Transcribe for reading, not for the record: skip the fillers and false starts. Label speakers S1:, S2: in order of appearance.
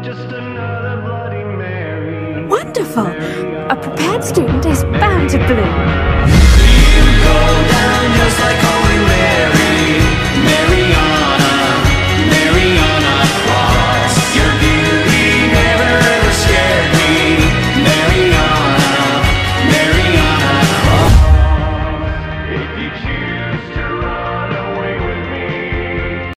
S1: Wonderful! A prepared student is bound to bloom.